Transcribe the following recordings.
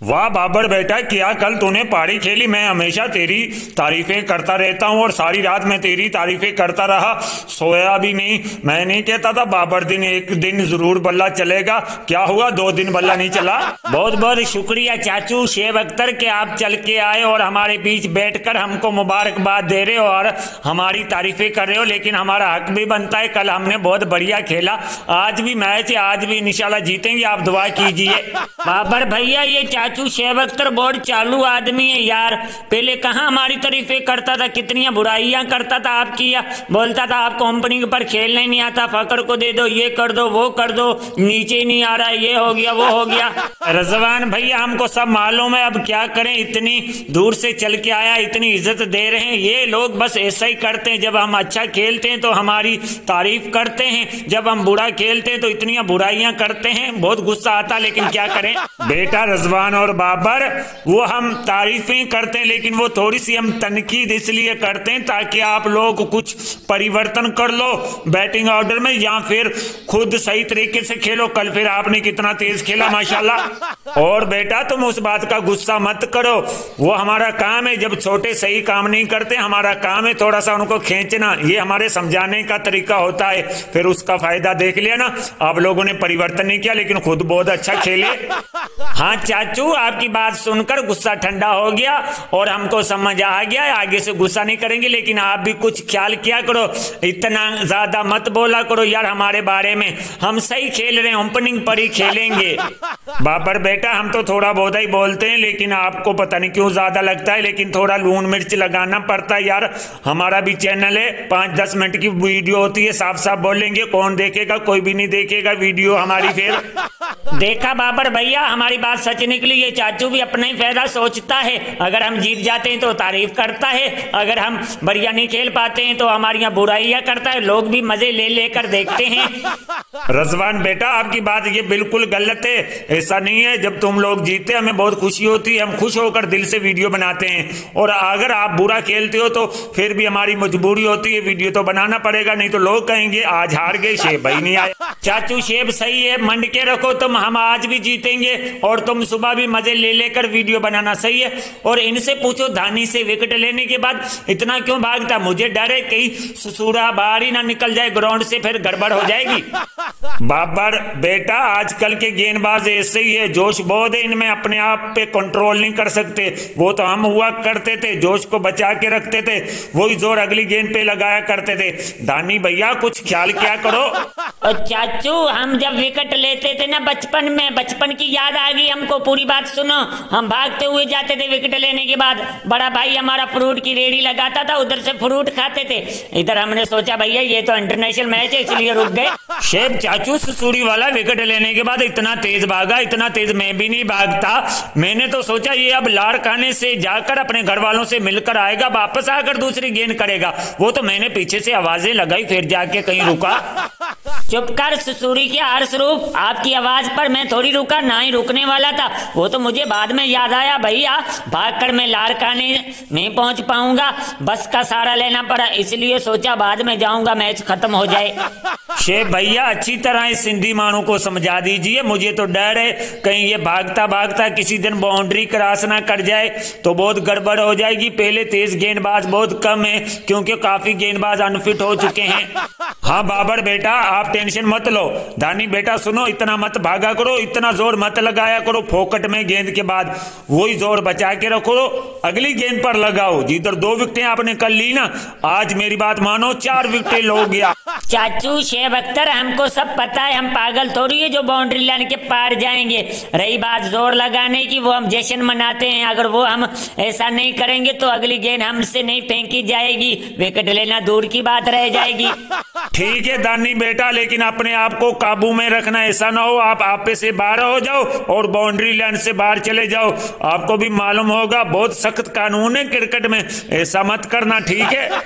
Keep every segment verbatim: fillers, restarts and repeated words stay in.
वाह बाबर बेटा, क्या कल तूने पारी खेली। मैं हमेशा तेरी तारीफें करता रहता हूँ और सारी रात मैं तेरी तारीफें करता रहा, सोया भी नहीं। मैं नहीं कहता था बाबर दिन एक दिन जरूर बल्ला चलेगा, क्या हुआ दो दिन बल्ला नहीं चला। बहुत बहुत शुक्रिया चाचू शेब अख्तर के आप चल के आए और हमारे बीच बैठकर हमको मुबारकबाद दे रहे हो और हमारी तारीफें कर रहे हो, लेकिन हमारा हक भी बनता है। कल हमने बहुत बढ़िया खेला, आज भी मैच है, आज भी इंशाल्लाह जीतेंगे, आप दुआ कीजिए। बाबर भैया ये चाचू शेब अख्तर बहुत चालू आदमी है यार, पहले कहाँ हमारी तारीफें करता था, कितनी बुराइयां करता था आपकी, या बोलता था आपको ओपनिंग पर खेलना ही नहीं आता, फकर को दे दो, ये कर दो वो कर दो, नीचे ही नहीं आ रहा, ये हो गया वो हो गया। रजवान भैया हमको सब मालूम है, अब क्या करें, इतनी दूर से चल के आया, इतनी इज्जत दे रहे हैं ये लोग, बस ऐसा ही करते हैं। जब हम अच्छा खेलते हैं तो हमारी तारीफ करते हैं, जब हम बुरा खेलते हैं तो इतनी बुराइयां करते हैं, बहुत गुस्सा आता, लेकिन क्या करें। बेटा रजवान और बाबर, वो हम तारीफें करते हैं लेकिन वो थोड़ी सी हम तनकीद इसलिए करते हैं ताकि आप लोग कुछ परिवर्तन कर लो बैटिंग ऑर्डर में, या फिर खुद सही तरीके से खेलो। कल फिर आपने कितना तेज खेला माशाल्लाह। और बेटा तुम उस बात का गुस्सा मत करो, वो हमारा काम है, जब छोटे सही काम नहीं करते हमारा काम है थोड़ा सा उनको खींचना, ये हमारे समझाने का तरीका होता है। फिर उसका फायदा देख लिया ना, आप लोगों ने परिवर्तन नहीं किया लेकिन खुद बहुत अच्छा खेले। हाँ चाचू आपकी बात सुनकर गुस्सा ठंडा हो गया और हमको समझ आ गया, आगे से गुस्सा नहीं करेंगे, लेकिन आप भी कुछ ख्याल किया करो, इतना ज्यादा मत बोला करो यार हमारे बारे में, हम सही खेल रहे हैं, ओपनिंग पर ही खेलेंगे। बाबर बेटा हम तो थोड़ा बहुत ही बोलते हैं लेकिन आपको पता नहीं क्यों ज्यादा लगता है, लेकिन थोड़ा लून मिर्च लगाना पड़ता है यार। हमारा भी चैनल है, पांच दस मिनट की वीडियो होती है, साफ साफ बोलेंगे, कौन देखेगा, कोई भी नहीं देखेगा वीडियो हमारी। फिर देखा बाबर भैया हमारी बात सच निकली, ये चाचू भी अपना ही फायदा सोचता है, अगर हम जीत जाते हैं तो तारीफ करता है, अगर हम बढ़िया नहीं खेल पाते हैं तो हमारी बुराइयां करता है, लोग भी मजे ले लेकर देखते हैं। रजवान बेटा आपकी बात ये बिल्कुल गलत है, ऐसा नहीं है। जब तुम लोग जीते हमें बहुत खुशी होती है, हम खुश होकर दिल से वीडियो बनाते हैं, और अगर आप बुरा खेलते हो तो फिर भी हमारी मजबूरी होती है, वीडियो तो बनाना पड़ेगा, नहीं तो लोग कहेंगे आज हार गए, शेब भाई नहीं आए। चाचू शेब सही है, मंड के रखो तुम, हम आज भी जीतेंगे और तुम सुबह भी मजे ले लेकर वीडियो बनाना, सही है। और इनसे पूछो धानी से विकेट लेने के बाद इतना क्यों भागता, मुझे डर है कहीं ससुरा बाहर ही ना निकल जाए ग्राउंड से, फिर गड़बड़ हो जाएगी। बाबर बेटा आजकल के गेंदबाज ऐसे ही है, जोश बहुत है इनमें, अपने आप पे कंट्रोल नहीं कर सकते। वो तो हम हुआ करते थे, जोश को बचा के रखते थे, वही जोर अगली गेंद पे लगाया करते थे। दानी भैया कुछ ख्याल क्या करो। और चाचू हम जब विकेट लेते थे ना बचपन में, बचपन की याद आ गई हमको, पूरी बात सुनो। हम भागते हुए जाते थे विकेट लेने के बाद, बड़ा भाई हमारा फ्रूट की रेडी लगाता था, उधर से फ्रूट खाते थे, इधर हमने सोचा भैया ये तो इंटरनेशनल मैच है इसलिए रुक गए। शेब चाचू सुसूरी वाला विकेट लेने के बाद इतना तेज भागा, इतना तेज मैं भी नहीं भागता। मैंने तो सोचा ये अब लाड़ खाने से जाकर अपने घर वालों से मिलकर आएगा, वापस आकर दूसरी गेंद करेगा, वो तो मैंने पीछे से आवाजें लगाई, फिर जाके कहीं रुका। चुप कर सुसूरी के हर्ष रूप, आपकी आवाज पर मैं थोड़ी रुका, ना ही रुकने वाला था, वो तो मुझे बाद में याद आया भैया, भागकर मैं लाड़काने नहीं पहुंच पाऊंगा, बस का सहारा लेना पड़ा, इसलिए सोचा बाद में जाऊंगा, मैच खत्म हो जाए। शेब भैया अच्छी तरह इस सिंधी मानू को समझा दीजिए, मुझे तो डर है कहीं ये भागता भागता किसी दिन बाउंड्री क्रॉस ना कर जाए तो बहुत गड़बड़ हो जाएगी। पहले तेज गेंदबाज बहुत कम है क्योंकि काफी गेंदबाज अनफिट हो चुके हैं। हाँ बाबर बेटा आप टेंशन मत लो। दानी बेटा सुनो, इतना मत भागा करो, इतना जोर मत लगाया करो फोकट में गेंद के बाद, वही जोर बचा के रखो, अगली गेंद पर लगाओ। जिधर दो विकेटें आपने कर ली ना, आज मेरी बात मानो चार विकेटें लो गया। चाचू शेब अख्तर हमको सब पता है, हम पागल थोड़ी है जो बाउंड्री लाइन के पार जाएंगे। रही बात जोर लगाने की, वो हम जश्न मनाते हैं, अगर वो हम ऐसा नहीं करेंगे तो अगली गेंद हमसे नहीं फेंकी जाएगी, विकेट लेना दूर की बात रह जाएगी। ठीक है दानी बेटा, लेकिन अपने आप को काबू में रखना, ऐसा ना हो आप आपे से बाहर हो जाओ और बाउंड्री लाइन से बाहर चले जाओ। आपको भी मालूम होगा बहुत सख्त कानून है क्रिकेट में, ऐसा मत करना, ठीक है।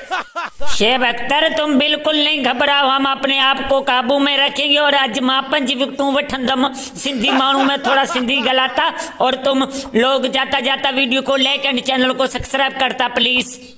शेब अख्तर तुम बिल्कुल नहीं घबराओ, हम अपने आप को काबू में रखेंगे और आज मां पंज विकेटों वठंदम सिंधी मानू में थोड़ा सिंधी गलाता, और तुम लोग जाता जाता वीडियो को लाइक एंड चैनल को सब्सक्राइब करता प्लीज।